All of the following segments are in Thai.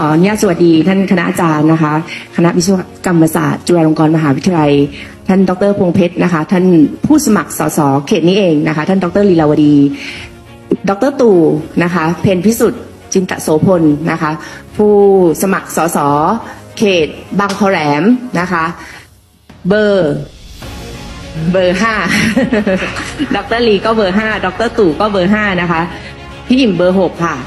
ออนุญาตสวัสดีท่านคณะอาจารย์นะคะคณะวิศวกรรมศาสตร์จุฬาลงกรณ์มหาวิทยาลัยท่านดร.พงษ์เพชรนะคะท่านผู้สมัครสสเขตนี้เองนะคะท่านดร.ลีลาวดีดร.ตู่นะคะเพ็ญพิสุทธิ์จินตโสพลนะคะผู้สมัครสสเขตบางขอแหลมนะคะเบอร์5 ดร.ลีก็เบอร์5ดร.ตู่ก็เบอร์5นะคะพี่อิ่มเบอร์6ค่ะ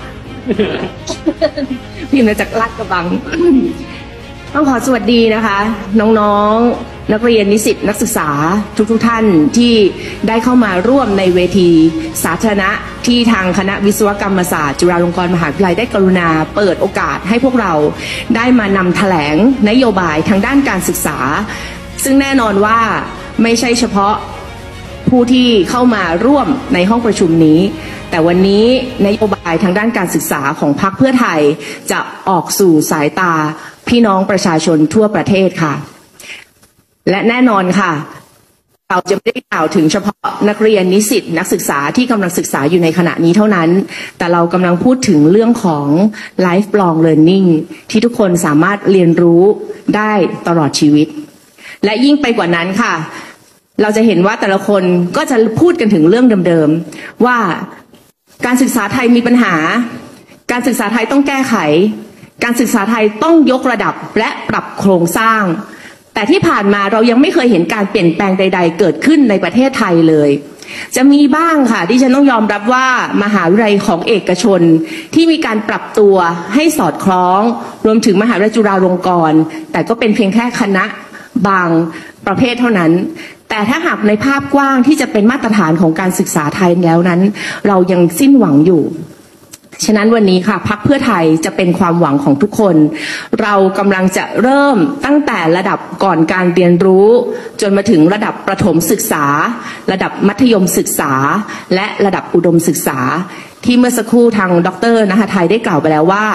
พี่มาจากลาดกระบังต้องขอสวัสดีนะคะน้องๆนักเรียนนิสิตนักศึกษาทุกท่านที่ได้เข้ามาร่วมในเวทีสาธารณะที่ทางคณะวิศวกรรมศาสตร์จุฬาลงกรณ์มหาวิทยาลัยได้กรุณาเปิดโอกาสให้พวกเราได้มานำแถลงนโยบายทางด้านการศึกษาซึ่งแน่นอนว่าไม่ใช่เฉพาะผู้ที่เข้ามาร่วมในห้องประชุมนี้แต่วันนี้นโยบายทางด้านการศึกษาของพรรคเพื่อไทยจะออกสู่สายตาพี่น้องประชาชนทั่วประเทศค่ะและแน่นอนค่ะเราจะไม่ได้กล่าวถึงเฉพาะนักเรียนนิสิตนักศึกษาที่กำลังศึกษาอยู่ในขณะนี้เท่านั้นแต่เรากำลังพูดถึงเรื่องของ lifelong learning ที่ทุกคนสามารถเรียนรู้ได้ตลอดชีวิตและยิ่งไปกว่านั้นค่ะเราจะเห็นว่าแต่ละคนก็จะพูดกันถึงเรื่องเดิมๆว่าการศึกษาไทยมีปัญหาการศึกษาไทยต้องแก้ไขการศึกษาไทยต้องยกระดับและปรับโครงสร้างแต่ที่ผ่านมาเรายังไม่เคยเห็นการเปลี่ยนแปลงใดๆเกิดขึ้นในประเทศไทยเลยจะมีบ้างค่ะที่ฉันต้องยอมรับว่ามหาวิทยาลัยของเอกชนที่มีการปรับตัวให้สอดคล้องรวมถึงมหาวิทยาลัยจุฬาลงกรณ์แต่ก็เป็นเพียงแค่คณะบางประเภทเท่านั้นแต่ถ้าหากในภาพกว้างที่จะเป็นมาตรฐานของการศึกษาไทยแล้วนั้นเรายังสิ้นหวังอยู่ฉะนั้นวันนี้ค่ะพรรคเพื่อไทยจะเป็นความหวังของทุกคนเรากำลังจะเริ่มตั้งแต่ระดับก่อนการเรียนรู้จนมาถึงระดับประถมศึกษาระดับมัธยมศึกษาและระดับอุดมศึกษาที่เมื่อสักครู่ทางดร.ณหทัยได้กล่าวไปแล้วว่า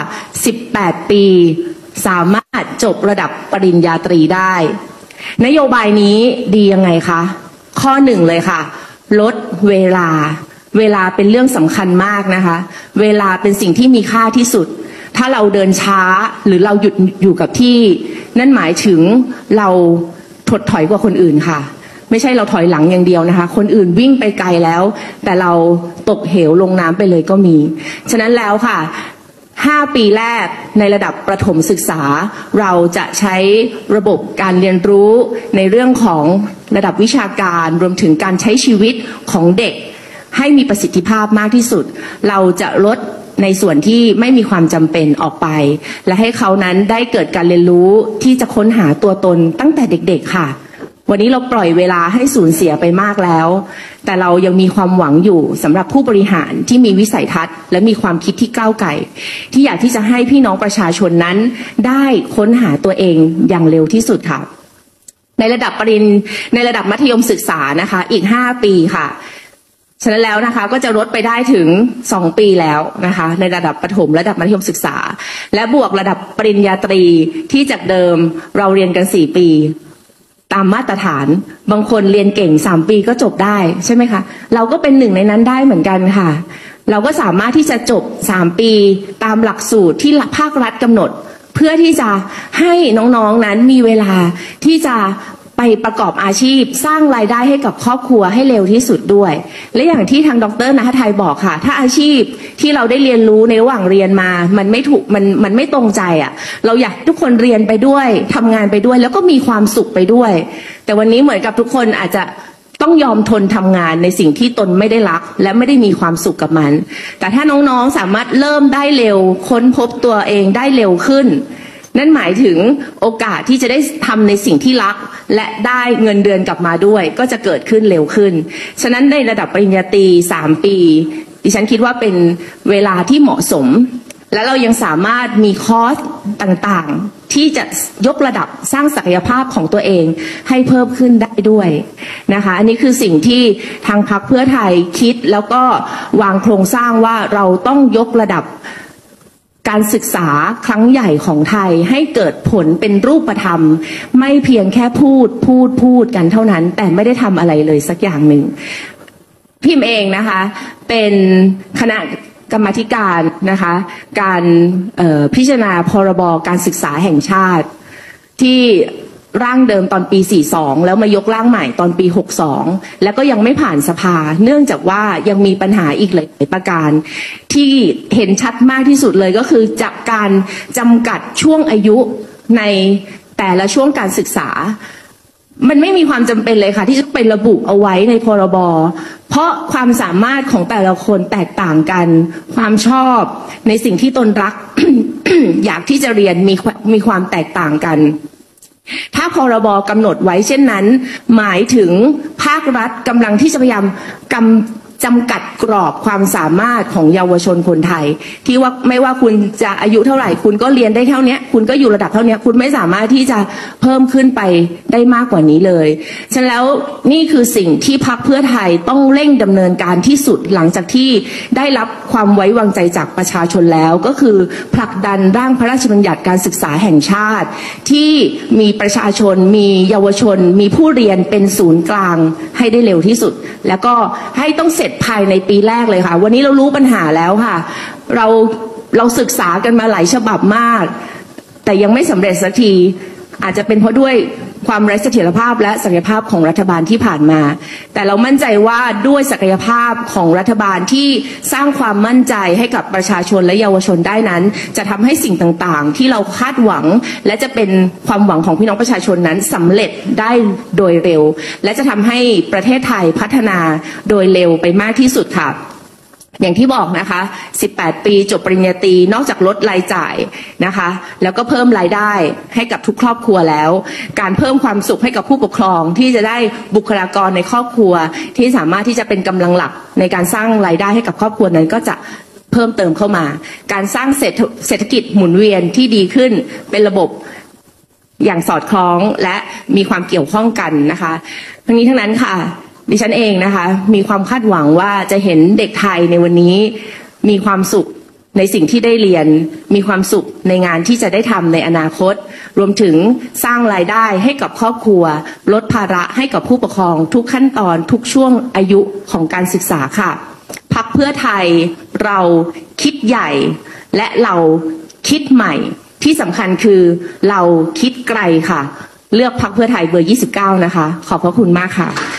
18ปีสามารถจบระดับปริญญาตรีได้นโยบายนี้ดียังไงคะข้อหนึ่งเลยค่ะลดเวลาเป็นเรื่องสำคัญมากนะคะเวลาเป็นสิ่งที่มีค่าที่สุดถ้าเราเดินช้าหรือเราหยุดอยู่กับที่นั่นหมายถึงเราถดถอยกว่าคนอื่นค่ะไม่ใช่เราถอยหลังอย่างเดียวนะคะคนอื่นวิ่งไปไกลแล้วแต่เราตกเหวลงน้ำไปเลยก็มีฉะนั้นแล้วค่ะ5 ปีแรกในระดับประถมศึกษาเราจะใช้ระบบการเรียนรู้ในเรื่องของระดับวิชาการรวมถึงการใช้ชีวิตของเด็กให้มีประสิทธิภาพมากที่สุดเราจะลดในส่วนที่ไม่มีความจำเป็นออกไปและให้เขานั้นได้เกิดการเรียนรู้ที่จะค้นหาตัวตนตั้งแต่เด็กๆค่ะวันนี้เราปล่อยเวลาให้สูญเสียไปมากแล้วแต่เรายังมีความหวังอยู่สำหรับผู้บริหารที่มีวิสัยทัศน์และมีความคิดที่ก้าวไกลที่อยากที่จะให้พี่น้องประชาชนนั้นได้ค้นหาตัวเองอย่างเร็วที่สุดค่ะในระดับมัธยมศึกษานะคะอีก5 ปีค่ะฉะนั้นแล้วนะคะก็จะลดไปได้ถึง2 ปีแล้วนะคะในระดับประถมระดับมัธยมศึกษาและบวกระดับปริญญาตรีที่จากเดิมเราเรียนกัน4 ปีตามมาตรฐานบางคนเรียนเก่ง3 ปีก็จบได้ใช่ไหมคะเราก็เป็นหนึ่งในนั้นได้เหมือนกันค่ะเราก็สามารถที่จะจบ3 ปีตามหลักสูตรที่ภาครัฐกำหนดเพื่อที่จะให้น้องๆนั้นมีเวลาที่จะไปประกอบอาชีพสร้างรายได้ให้กับครอบครัวให้เร็วที่สุดด้วยและอย่างที่ทางดร.ณหทัยบอกค่ะถ้าอาชีพที่เราได้เรียนรู้ในระหว่างเรียนมามันไม่ถูกมันไม่ตรงใจอ่ะเราอยากทุกคนเรียนไปด้วยทำงานไปด้วยแล้วก็มีความสุขไปด้วยแต่วันนี้เหมือนกับทุกคนอาจจะต้องยอมทนทำงานในสิ่งที่ตนไม่ได้รักและไม่ได้มีความสุขกับมันแต่ถ้าน้องๆสามารถเริ่มได้เร็วค้นพบตัวเองได้เร็วขึ้นนั่นหมายถึงโอกาสที่จะได้ทำในสิ่งที่รักและได้เงินเดือนกลับมาด้วยก็จะเกิดขึ้นเร็วขึ้นฉะนั้นในระดับปริญญาตรี3 ปีดิฉันคิดว่าเป็นเวลาที่เหมาะสมและเรายังสามารถมีคอร์สต่างๆที่จะยกระดับสร้างศักยภาพของตัวเองให้เพิ่มขึ้นได้ด้วยนะคะอันนี้คือสิ่งที่ทางพรรคเพื่อไทยคิดแล้วก็วางโครงสร้างว่าเราต้องยกระดับการศึกษาครั้งใหญ่ของไทยให้เกิดผลเป็นรูปธรรมไม่เพียงแค่พูดกันเท่านั้นแต่ไม่ได้ทำอะไรเลยสักอย่างหนึ่งพิมพ์เองนะคะเป็นคณะกรรมาธิการนะคะการพิจารณาพรบการศึกษาแห่งชาติที่ร่างเดิมตอนปี 42 แล้วมายกร่างใหม่ตอนปี 62 แล้วก็ยังไม่ผ่านสภาเนื่องจากว่ายังมีปัญหาอีกหลายประการที่เห็นชัดมากที่สุดเลยก็คือจากการจำกัดช่วงอายุในแต่ละช่วงการศึกษามันไม่มีความจำเป็นเลยค่ะที่จะไประบุเอาไว้ในพรบเพราะความสามารถของแต่ละคนแตกต่างกันความชอบในสิ่งที่ตนรัก อยากที่จะเรียนมีความแตกต่างกันถ้าพรบกำหนดไว้เช่นนั้นหมายถึงภาครัฐกำลังที่จะพยายามจำกัดกรอบความสามารถของเยาวชนคนไทยที่ว่าไม่ว่าคุณจะอายุเท่าไหร่คุณก็เรียนได้เท่านี้คุณก็อยู่ระดับเท่านี้คุณไม่สามารถที่จะเพิ่มขึ้นไปได้มากกว่านี้เลยฉะนั้นแล้วนี่คือสิ่งที่พรรคเพื่อไทยต้องเร่งดำเนินการที่สุดหลังจากที่ได้รับความไว้วางใจจากประชาชนแล้วก็คือผลักดันร่างพระราชบัญญัติการศึกษาแห่งชาติที่มีประชาชนมีเยาวชนมีผู้เรียนเป็นศูนย์กลางให้ได้เร็วที่สุดแล้วก็ให้ต้องเสร็จภายในปีแรกเลยค่ะวันนี้เรารู้ปัญหาแล้วค่ะเราศึกษากันมาหลายฉบับมากแต่ยังไม่สำเร็จสักทีอาจจะเป็นเพราะด้วยความไร้เสถียรภาพและศักยภาพของรัฐบาลที่ผ่านมาแต่เรามั่นใจว่าด้วยศักยภาพของรัฐบาลที่สร้างความมั่นใจให้กับประชาชนและเยาวชนได้นั้นจะทำให้สิ่งต่างๆที่เราคาดหวังและจะเป็นความหวังของพี่น้องประชาชนนั้นสำเร็จได้โดยเร็วและจะทำให้ประเทศไทยพัฒนาโดยเร็วไปมากที่สุดค่ะอย่างที่บอกนะคะ18 ปีจบปริญญาตรีนอกจากลดรายจ่ายนะคะแล้วก็เพิ่มรายได้ให้กับทุกครอบครัวแล้วการเพิ่มความสุขให้กับผู้ปกครองที่จะได้บุคลากรในครอบครัวที่สามารถที่จะเป็นกำลังหลักในการสร้างรายได้ให้กับครอบครัวนั้นก็จะเพิ่มเติมเข้ามาการสร้างเศรษฐกิจหมุนเวียนที่ดีขึ้นเป็นระบบอย่างสอดคล้องและมีความเกี่ยวข้องกันนะคะทั้งนี้ทั้งนั้นค่ะดิฉันเองนะคะมีความคาดหวังว่าจะเห็นเด็กไทยในวันนี้มีความสุขในสิ่งที่ได้เรียนมีความสุขในงานที่จะได้ทำในอนาคตรวมถึงสร้างรายได้ให้กับครอบครัวลดภาระให้กับผู้ปกครองทุกขั้นตอนทุกช่วงอายุของการศึกษาค่ะพรรคเพื่อไทยเราคิดใหญ่และเราคิดใหม่ที่สำคัญคือเราคิดไกลค่ะเลือกพรรคเพื่อไทยเบอร์ 29 นะคะขอบพระคุณมากค่ะ